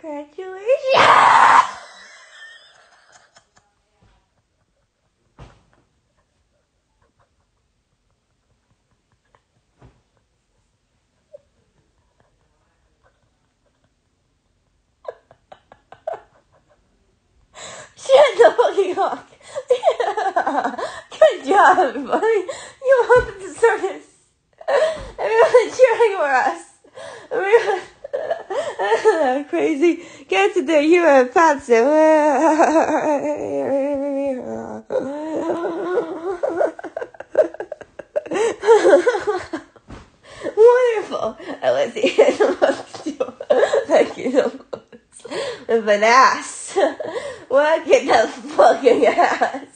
Graduation! Shut the fucking off. Good job, everybody. You opened the circus. Everyone cheering for us. Everyone crazy. Get to the human pants. Wonderful. I was the animals too. Thank you so much. With an ass. Look at the fucking ass.